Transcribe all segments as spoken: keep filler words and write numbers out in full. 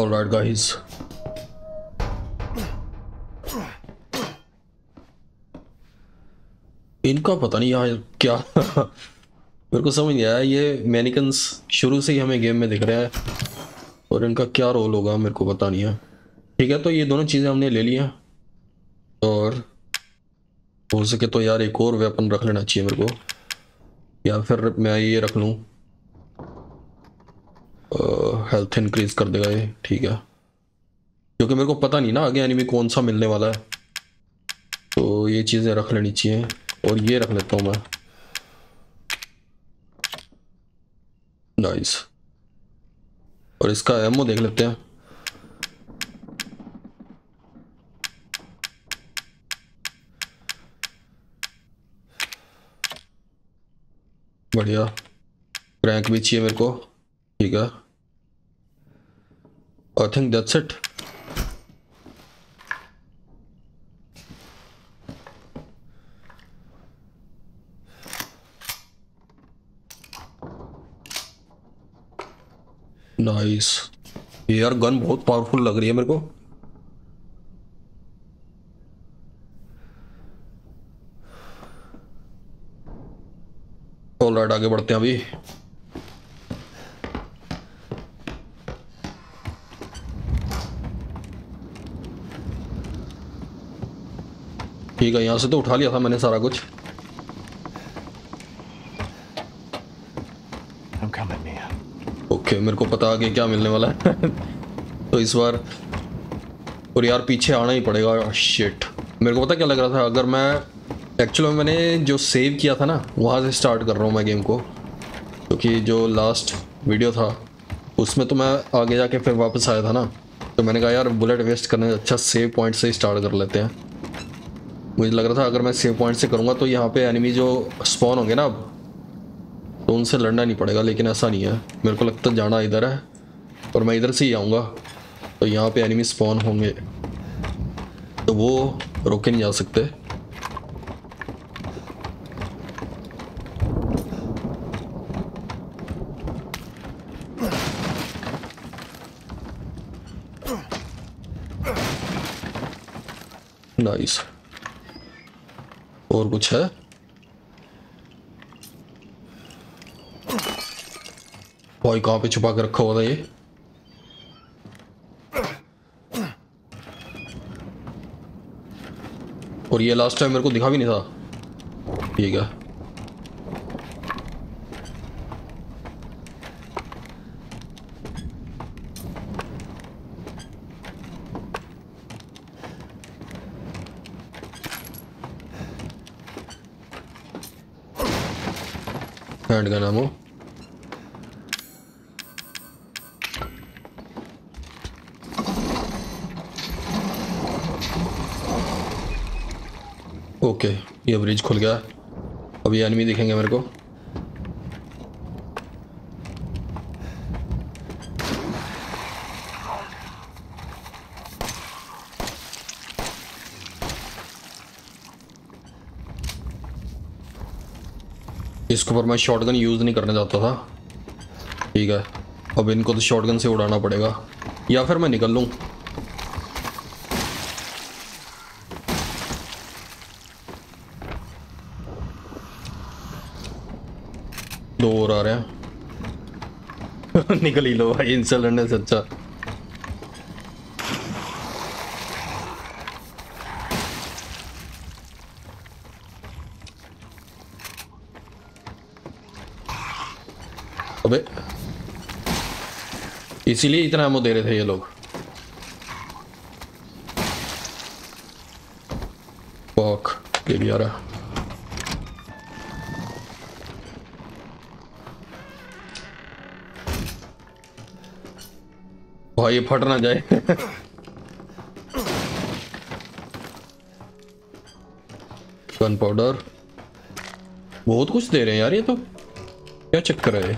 Alright guys, इनका पता नहीं यहाँ क्या मेरे को समझ नहीं आया। ये मैनिकन्स शुरू से ही हमें गेम में दिख रहा है और इनका क्या रोल होगा मेरे को पता नहीं है। ठीक है, तो ये दोनों चीज़ें हमने ले ली हैं और हो सके तो यार एक और वेपन रख लेना चाहिए मेरे को, या फिर मैं ये रख लूँ, हेल्थ इंक्रीज कर देगा ये। ठीक है, क्योंकि मेरे को पता नहीं ना आगे एनिमी कौन सा मिलने वाला है, तो ये चीज़ें रख लेनी चाहिए। और ये रख लेता हूँ मैं, नाइस। और इसका एमओ देख लेते हैं। बढ़िया, क्रैंक भी चाहिए मेरे को। ठीक है, I think that's it. Nice, ये यार गन बहुत पावरफुल लग रही है मेरे को। ऑलराइट, आगे बढ़ते हैं अभी। ठीक है, यहाँ से तो उठा लिया था मैंने सारा कुछ। ओके, मेरे को पता आगे क्या मिलने वाला है तो इस बार, और यार पीछे आना ही पड़ेगा। शिट, मेरे को पता क्या लग रहा था, अगर मैं एक्चुअली में मैंने जो सेव किया था ना वहाँ से स्टार्ट कर रहा हूँ मैं गेम को, क्योंकि जो लास्ट वीडियो था उसमें तो मैं आगे जाके फिर वापस आया था ना, तो मैंने कहा यार बुलेट वेस्ट करने से अच्छा सेव पॉइंट से ही स्टार्ट कर लेते हैं। मुझे लग रहा था अगर मैं सेव पॉइंट से करूँगा तो यहाँ पे एनिमी जो स्पॉन होंगे ना अब, तो उनसे लड़ना नहीं पड़ेगा, लेकिन ऐसा नहीं है। मेरे को लगता है जाना इधर है और मैं इधर से ही आऊँगा, तो यहाँ पे एनिमी स्पॉन होंगे तो वो रोके नहीं जा सकते। नाइस, और कुछ है? भाई कहाँ पे छुपा के रखा हुआ था ये? और ये लास्ट टाइम मेरे को दिखा भी नहीं था। ठीक है, हैंड गन एमो। ओके, ये ब्रिज खुल गया। अब ये एनिमी दिखेंगे मेरे को। इसके ऊपर मैं शॉटगन यूज़ नहीं करने जाता था। ठीक है, अब इनको तो शॉटगन से उड़ाना पड़ेगा, या फिर मैं निकल लूँ। दो और आ रहे हैं निकल ही लो भाई, इनसे लड़ने से अच्छा। अबे इसीलिए इतना एमो दे रहे थे ये लोग। फक, ये भी आ रहा। भाई ये फट ना जाए गन पाउडर बहुत कुछ दे रहे हैं यार, ये तो क्या चक्कर है।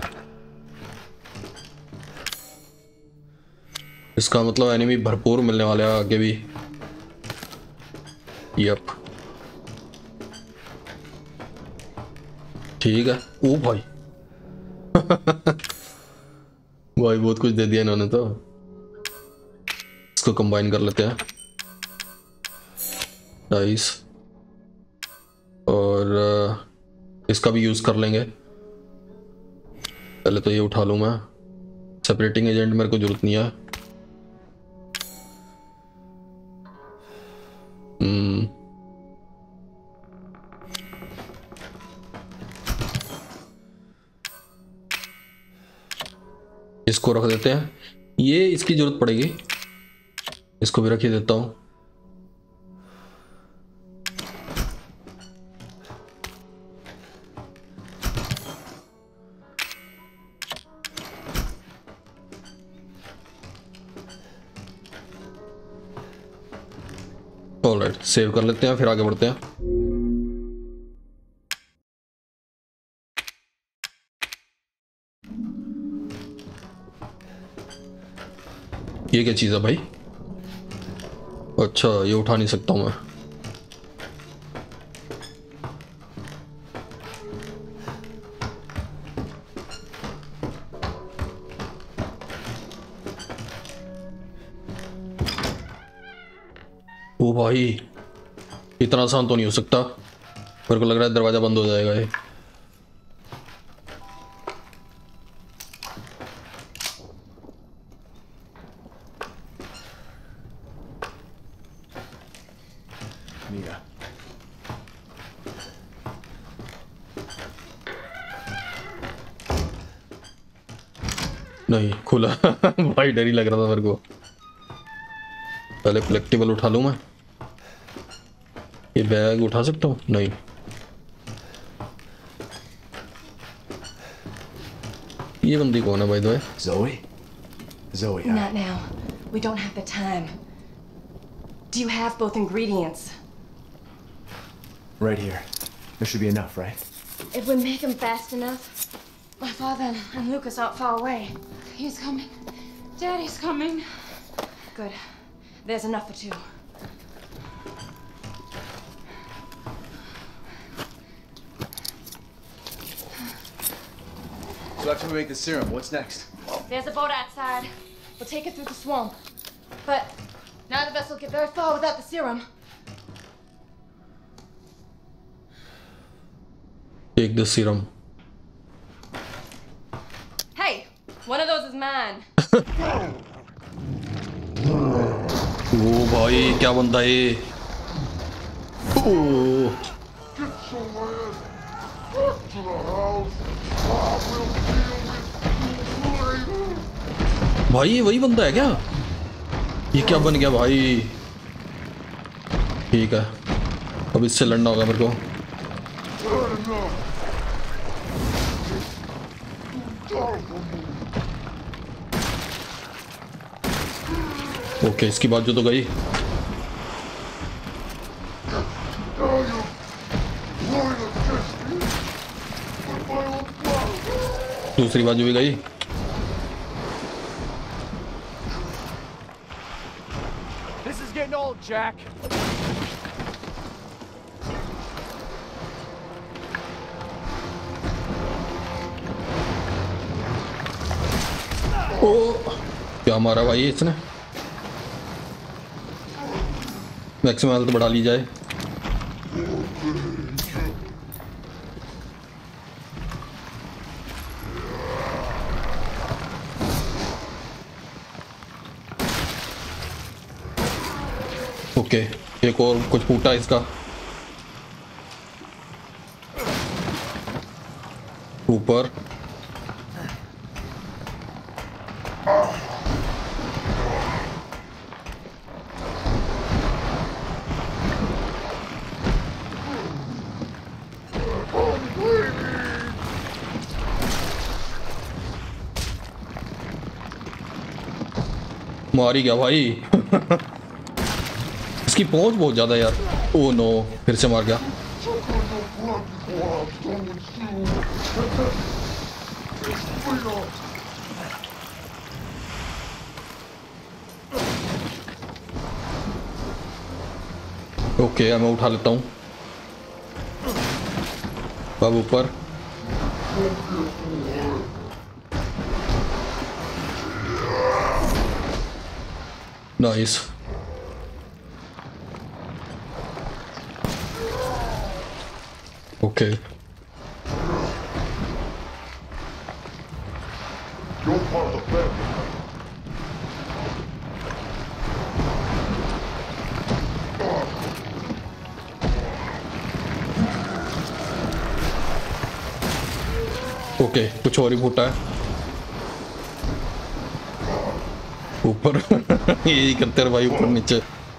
इसका मतलब एनिमी भरपूर मिलने वाले हैं आगे भी। यप, ठीक है। ओ भाई भाई बहुत कुछ दे दिया इन्होंने तो। इसको कंबाइन कर लेते हैं, नाइस। और इसका भी यूज़ कर लेंगे। पहले तो ये उठा लूँ मैं। सेपरेटिंग एजेंट मेरे को जरूरत नहीं है। हम्म इसको रख देते हैं, ये इसकी जरूरत पड़ेगी, इसको भी रख ही देता हूँ। ऑलराइट, सेव कर लेते हैं, फिर आगे बढ़ते हैं। ये क्या चीज़ है भाई? अच्छा, ये उठा नहीं सकता हूँ मैं। ओ भाई, इतना आसान तो नहीं हो सकता। मेरे को लग रहा है दरवाजा बंद हो जाएगा ये। Mia. नहीं खुला भाई, डर ही लग रहा था मेरे को। पहले कलेक्टिबल उठा लूं मैं। ये बैग उठा सकता हूँ? नहीं। ये बंदी कौन है भाई? दो Zoe? Zoe, I... Not now. We don't have the time. Do you have both ingredients? Right here. There should be enough, right? If we make them fast enough, my father and Lucas aren't far away. He's coming. Daddy's coming. Good. There's enough for two. So after we make the serum, what's next? There's a boat outside. We'll take it through the swamp. But neither of us will get very far without the serum. Take the serum. Hey, one of those is mine. ओ भाई, क्या बंदा है ये? ओ भाई, ये वही बंदा है क्या? ये क्या बन गया भाई? ठीक है, अब इससे लड़ना होगा मेरे को। ओके, इसकी बाजू तो गई। दूसरी बाजू भी गई। This is getting old, Jack. ओ, क्या मारा भाई इसने? मैक्सिमम हेल्थ बढ़ा ली जाए। ओके, एक और कुछ फूटा इसका ऊपर। मार ही गया भाई। इसकी पहुंच बहुत ज्यादा यार। ओ नो, फिर से मार गया। ओके, मैं उठा लेता हूँ। अब ऊपर। नाइस। ओके ओके कुछ और ही फूटा है ऊपर। यही करते रहे भाई, ऊपर नीचे।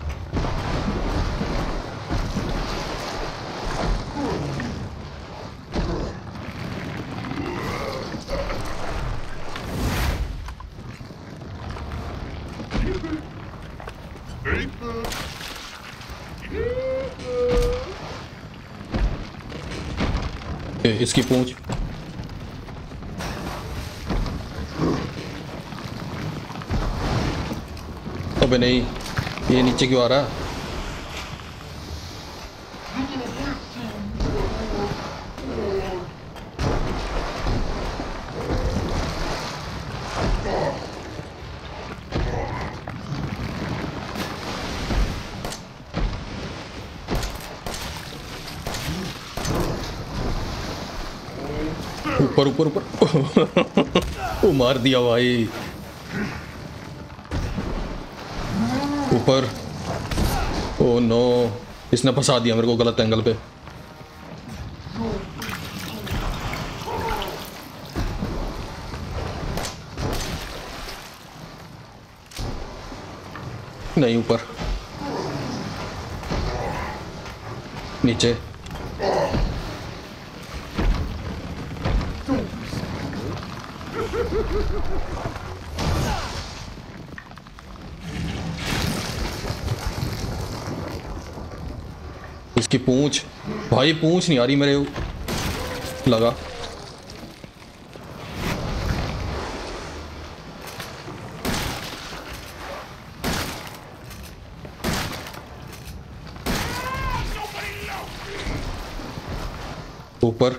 ए, इसकी पूंछ। अबे नहीं, ये नीचे क्यों आ रहा है? ऊपर ऊपर ऊपर। वो मार दिया भाई। ऊपर। ओ नो, इसने फंसा दिया मेरे को गलत एंगल पे। नहीं, ऊपर नीचे। इसकी पूंछ भाई, पूंछ नहीं आ रही मेरे लगा। ऊपर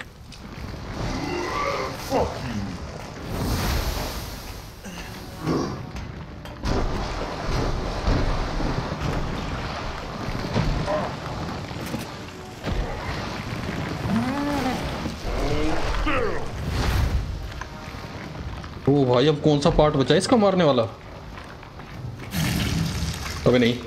ओ भाई, अब कौन सा पार्ट बचा है इसका मारने वाला? अबे नहीं,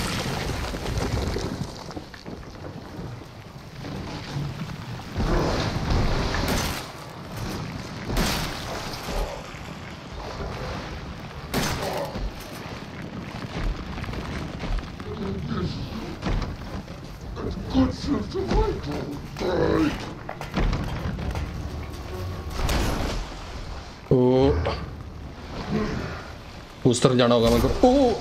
ओ उस तरफ जाना होगा मेरे को। ओ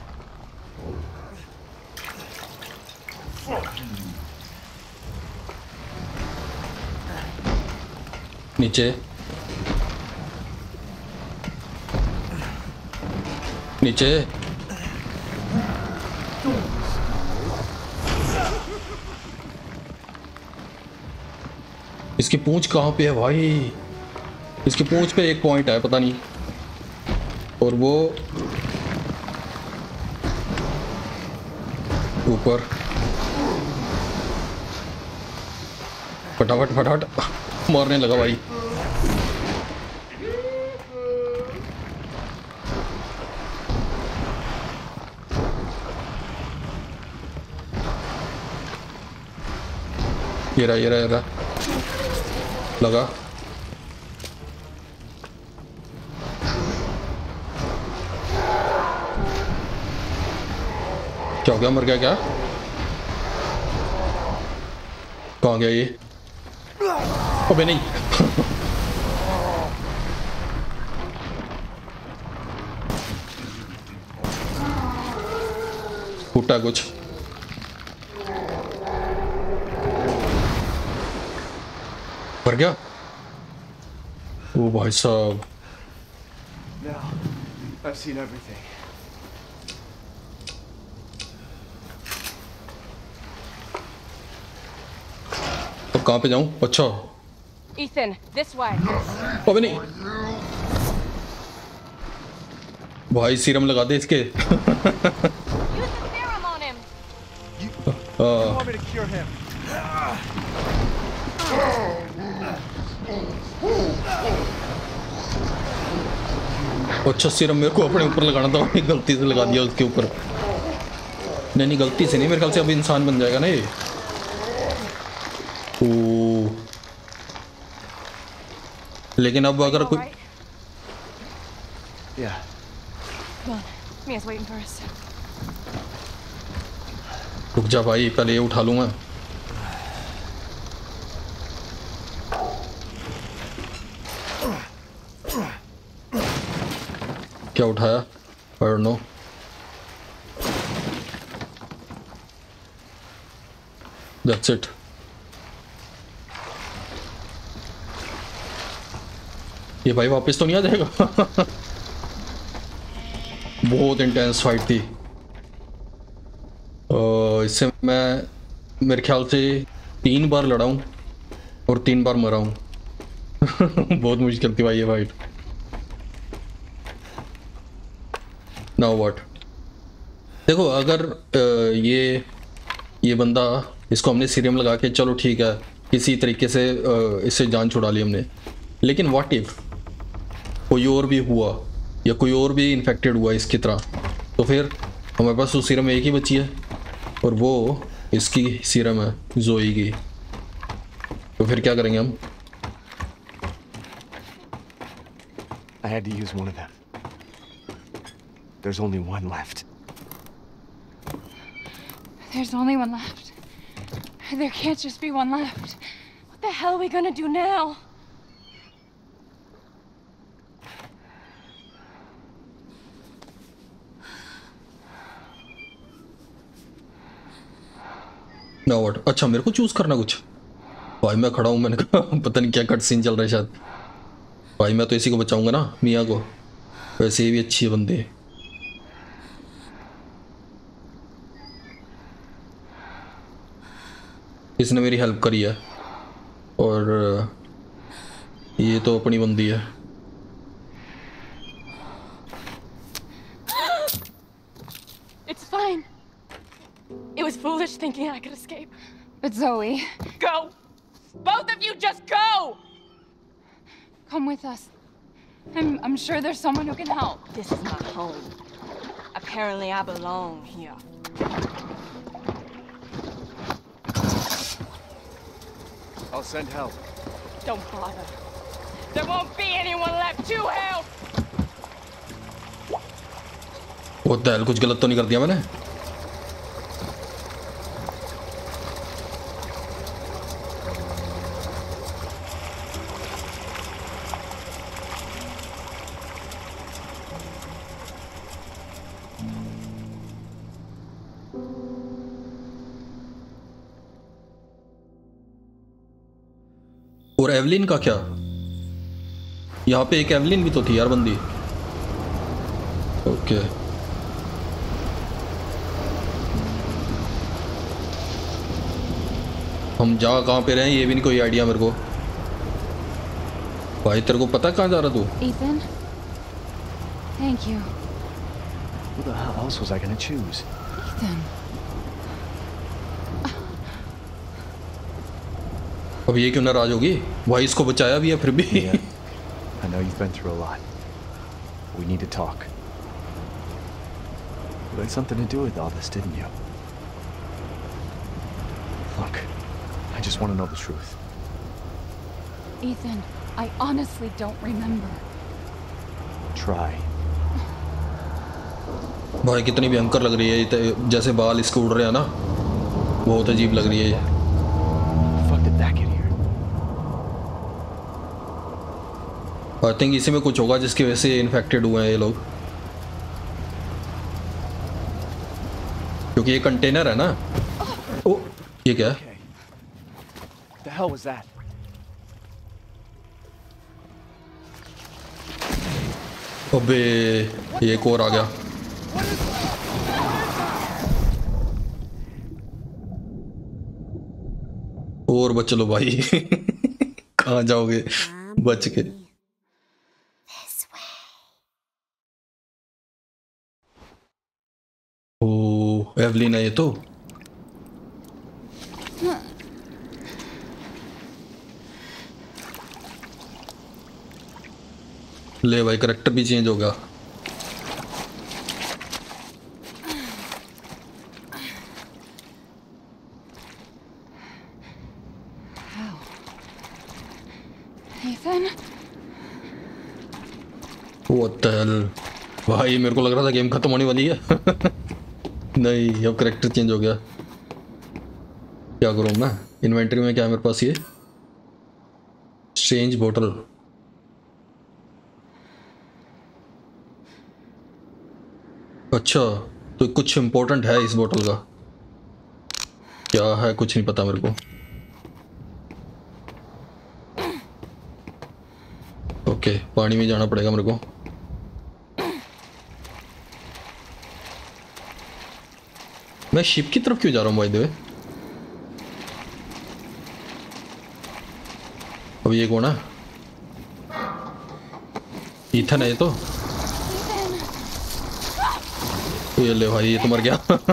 नीचे नीचे। इसकी पूंछ कहाँ पे है भाई? इसकी पूंछ पे एक पॉइंट है, पता नहीं। और वो ऊपर। फटाफट फटाफट मारने लगा भाई। ये रहा ये रहा ये रहा लगा। क्या हो गया? मर गया क्या? कहाँ गया ये? अबे नहीं। फूटा कुछ। मर गया? ओ भाई साहब। Now, I've seen everything. अब कहाँ पे जाऊं? अच्छा Ethan, this way. अबे नहीं। भाई सीरम लगा दे इसके। Use the serum on him. You हाँ, want me to cure him? अच्छा सीरम मेरे को अपने ऊपर लगाना था, मैंने गलती से लगा दिया उसके ऊपर। नहीं नहीं गलती से नहीं, मेरे ख्याल से अब इंसान बन जाएगा ना ये। ओ, लेकिन अब अगर All कोई right? Yeah. Come on. Mia's waiting for us. रुक जा भाई, पहले ये उठा लूँ मैं। क्या उठाया? I don't know. That's it. ये भाई वापस तो नहीं आ जाएगा? बहुत इंटेंस फाइट थी। अ, इससे मैं मेरे ख्याल से तीन बार लड़ा हूँ और तीन बार मरा हूँ। बहुत मुश्किल थी भाई ये फाइट। Now what? देखो अगर अ, ये ये बंदा, इसको हमने सीरम लगा के चलो ठीक है किसी तरीके से अ, इससे जान छुड़ा ली हमने, लेकिन व्हाट इफ कोई और भी हुआ या कोई और भी इन्फेक्टेड हुआ इसकी तरह, तो फिर हमारे पास तो सीरम एक ही बची है और वो इसकी सीरम है जोई की, तो फिर क्या करेंगे हम? I had to use one of them. There's only one left. There's only one left. There can't just be one left. What the hell are we gonna do now? Now what? अच्छा मेरे को choose करना कुछ। भाई मैं खड़ा हूँ, मैंने कहा पता नहीं क्या कट सीन चल रहा है शायद। भाई मैं तो इसी को बचाऊंगा ना, मिया को, वैसे ये भी अच्छी है बंदे। इसने मेरी हेल्प करी है और ये तो अपनी बंदी है। It's fine. It was foolish thinking I could escape. But Zoe... Go! Both of you just go! Come with us. I'm, I'm sure there's someone who can help. This is my home. Apparently I belong here. I'll send help. Don't bother. There won't be anyone left to help! What the hell, कुछ गलत तो नहीं कर दिया मैंने? और Evelyn का क्या? यहाँ पे एक एवलिन भी तो थी यार बंदी। ओके हम जा कहाँ पे रहे हैं ये भी नहीं कोई आइडिया मेरे को। भाई तेरे को पता कहाँ जा रहा तू? Ethan? Thank you. Who the hell else was I gonna choose? Ethan. अब ये क्यों नाराज होगी? भाई इसको बचाया भी है फिर भी। Yeah. I know you've been through a lot. We need to talk. You had something to do with all this, didn't you? Look, I just want to know the truth. Ethan, I honestly don't remember. Try. भाई कितनी भयंकर लग रही है ये, जैसे बाल इसके उड़ रहे हैं ना, बहुत अजीब लग रही है ये। Fuck did that get here? I think इसी में कुछ होगा जिसकी वजह से इन्फेक्टेड हुए हैं ये लोग, क्योंकि ये कंटेनर है ना। ओ ये क्या है? Okay. What the hell was that? अबे ये एक और आ गया। और बच लो भाई। कहाँ जाओगे बच के? एवलिन है ये तो। ले भाई करेक्टर भी चेंज हो गया। Ethan? What the hell? भाई मेरे को लग रहा था गेम खत्म होने वाली है। नहीं, अब करेक्टर चेंज हो गया। क्या करूँ मैं? इन्वेंटरी में क्या है मेरे पास? ये स्ट्रेंज बोतल। अच्छा, तो कुछ इम्पोर्टेंट है इस बोतल का। क्या है कुछ नहीं पता मेरे को। ओके, पानी में जाना पड़ेगा मेरे को। मैं शिप की तरफ क्यों जा रहा हूँ बाय द वे? अब ये कौन है? ईथन है ये तो। ये ले भाई, ये तो मर गया।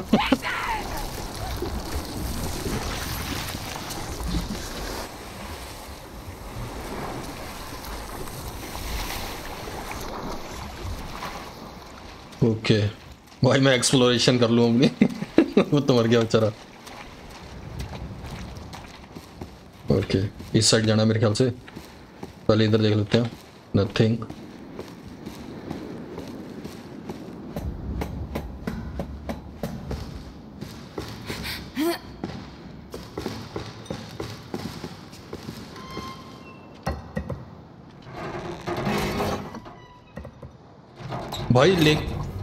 ओके भाई, मैं एक्सप्लोरेशन कर लूँ अपनी। वो तो मर गया बेचारा। ओके, इस साइड जाना मेरे ख्याल से। पहले इधर देख लेते हैं। नथिंग। भाई ले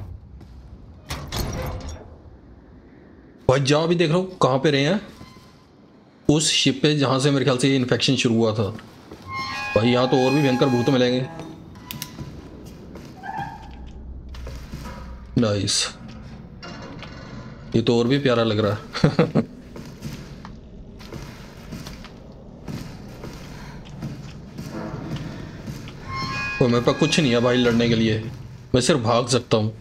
भाई जा भी देख रहा हूँ कहाँ पे रहे हैं। उस शिप पे जहाँ से मेरे ख्याल से ये इन्फेक्शन शुरू हुआ था। भाई यहाँ तो और भी भयंकर भूत मिलेंगे। नाइस, ये तो और भी प्यारा लग रहा है। तो मेरे पास कुछ नहीं है भाई लड़ने के लिए, मैं सिर्फ भाग सकता हूँ।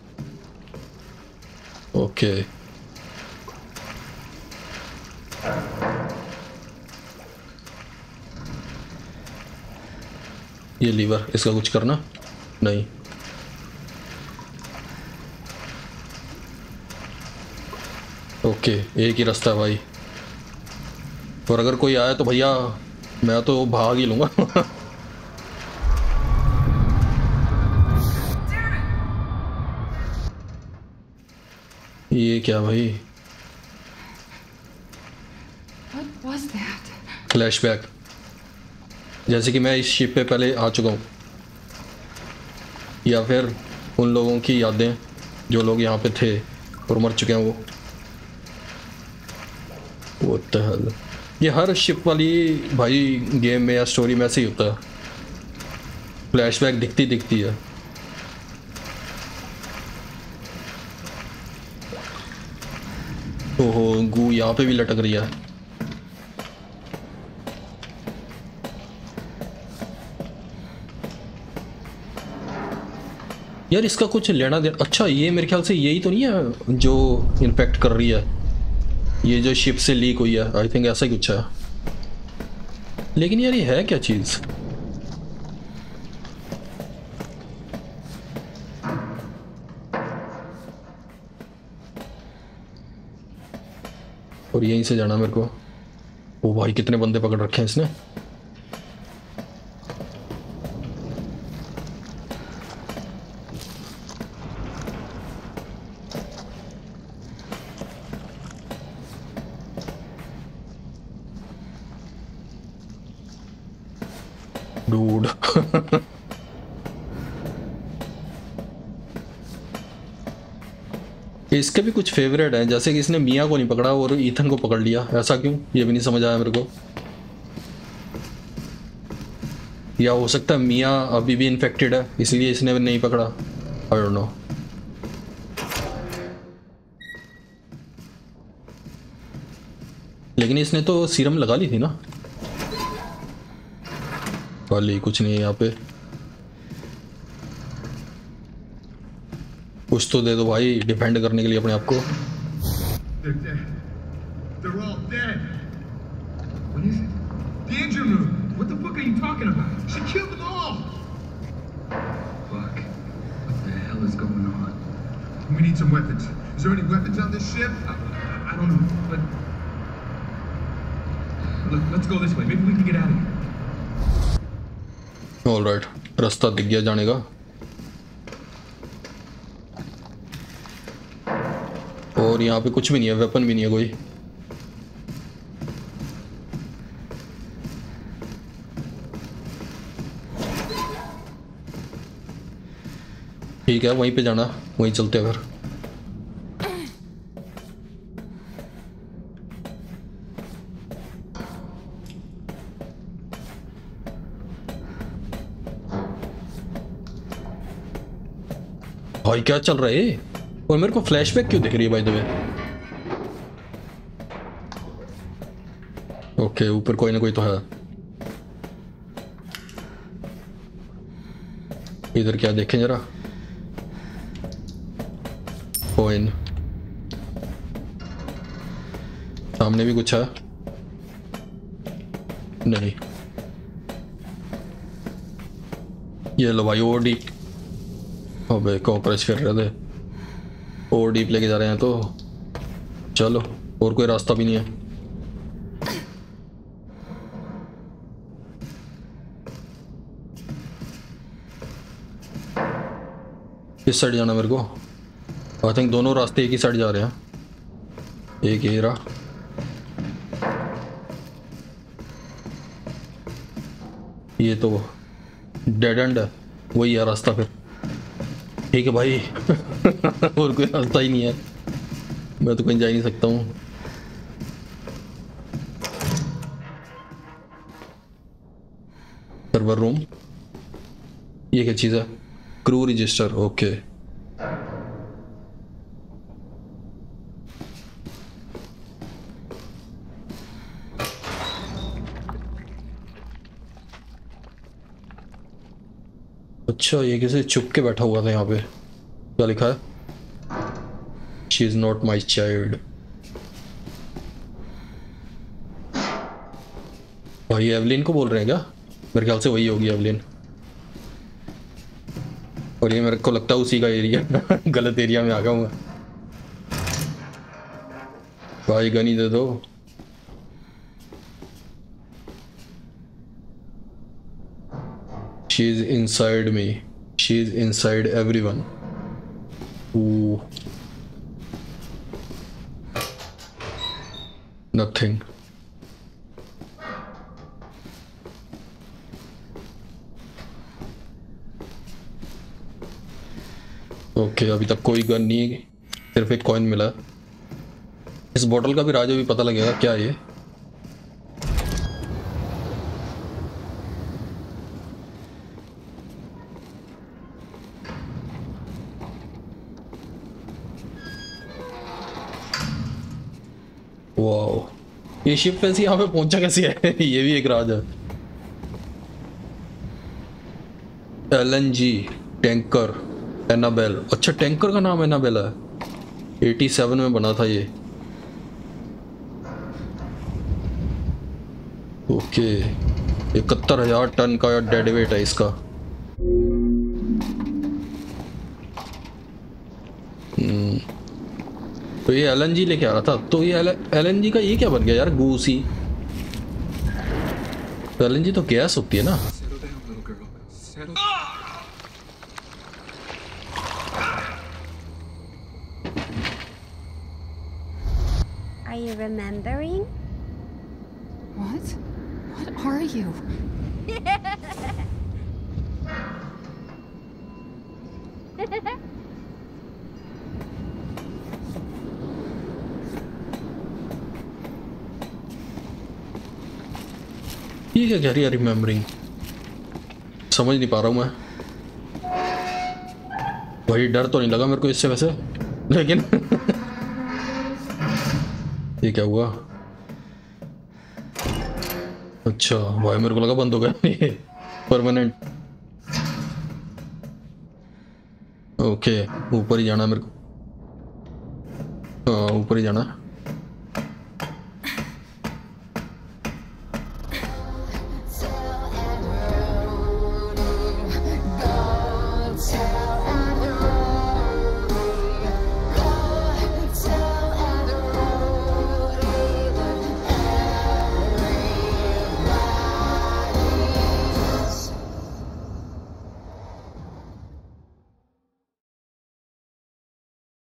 ओके, ये लीवर, इसका कुछ करना नहीं। ओके, एक ही रास्ता है भाई। और अगर कोई आया तो भैया मैं तो भाग ही लूँगा। ये क्या भाई? What was that? फ्लैशबैक। जैसे कि मैं इस शिप पे पहले आ चुका हूँ, या फिर उन लोगों की यादें जो लोग यहाँ पे थे और मर चुके हैं वो। What the hell? ये हर शिप वाली भाई गेम में या स्टोरी में ऐसे ही होता है, फ्लैशबैक दिखती दिखती है। ओहो, गू यहाँ पे भी लटक रही है। यार इसका कुछ लेना देना। अच्छा, ये मेरे ख्याल से यही तो नहीं है जो इन्फेक्ट कर रही है, ये जो शिप से लीक हुई है। आई थिंक ऐसा ही कुछ है। लेकिन यार ये है क्या चीज़? और यहीं से जाना मेरे को। ओ भाई, कितने बंदे पकड़ रखे हैं इसने। डूड। इसके भी कुछ फेवरेट हैं, जैसे कि इसने मिया को नहीं पकड़ा और ईथन को पकड़ लिया। ऐसा क्यों, ये भी नहीं समझ आया मेरे को। या हो सकता है मिया अभी भी इन्फेक्टेड है इसलिए इसने भी नहीं पकड़ा। I don't know. लेकिन इसने तो सीरम लगा ली थी ना। वाली कुछ नहीं है यहाँ पे। कुछ तो दे दो भाई, डिफेंड करने के लिए अपने आप को। They're dead. They're all dead. What is it? The engine room. What the fuck are you talking about? She killed them all. Fuck. What the hell is going on? We need some weapons. Is there any weapons on this ship? I, I don't know, but... Look, let's go this way. Maybe we can get out of here. All right. रास्ता दिख गया जाने का। और यहाँ पे कुछ भी नहीं है, वेपन भी नहीं है कोई। ठीक है, वहीं पे जाना, वहीं चलते हैं फिर। भाई क्या चल रहा है? और मेरे को फ्लैशबैक क्यों दिख रही है भाई? वे ओके, ऊपर कोई ना कोई तो है। इधर क्या देखें जरा। कॉइन, सामने भी कुछ है? नहीं। ये लो भाई, और डीप। अबे कॉकरोच कर रहे थे, और डीप लेके जा रहे हैं तो चलो। और कोई रास्ता भी नहीं है। किस साइड जाना मेरे को? आई थिंक दोनों रास्ते एक ही साइड जा रहे हैं। एक ही रहा। ये तो डेड एंड है, वही है रास्ता फिर। ठीक है भाई। और कोई रास्ता ही नहीं है, मैं तो कहीं जा ही नहीं सकता हूँ। सर्वर रूम, ये क्या चीज़ है? Crew register, okay. अच्छा, ये किसी चुप के बैठा हुआ था यहाँ पे। क्या लिखा है? She is not my child. भाई एवलिन को बोल रहे हैं क्या? मेरे ख्याल से वही होगी एवलिन। और ये मेरे को लगता है उसी का एरिया। गलत एरिया में आ गया हूँ। भाई गन ही दे दो। She is inside me. She is inside everyone. Ooh. Nothing. Okay, अभी तक कोई गन नहीं, सिर्फ एक कॉइन मिला। इस बोतल का भी राज भी पता लगेगा क्या ये। वाओ, ये शिप वैसे यहाँ पे पहुंचा कैसे है? ये भी एक राज है। L N G tanker Annabelle. अच्छा, टैंकर का नाम एनाबेल है। सत्तासी में बना था ये। ओके, इकहत्तर हजार टन का डेड वेट है इसका। हम्म, तो ये एल एन जी लेके आ रहा था। तो ये एल एन जी का ये क्या बन गया यार? गूसी। एल एन जी तो गैस होती है ना। Are you remembering? What? What are you? ये क्या कह रही है रिमेम्बरिंग? समझ नहीं पा रहा हूँ मैं। वही डर तो नहीं लगा मेरे को इससे वैसे, लेकिन ये क्या हुआ? अच्छा भाई, मेरे को लगा बंद हो गया ये परमानेंट। ओके, ऊपर ही जाना मेरे को। हाँ, ऊपर ही जाना।